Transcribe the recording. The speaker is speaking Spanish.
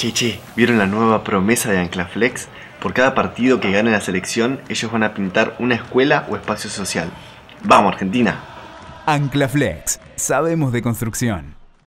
Che, ¿vieron la nueva promesa de Anclaflex? Por cada partido que gane la selección, ellos van a pintar una escuela o espacio social. ¡Vamos, Argentina! Anclaflex, sabemos de construcción.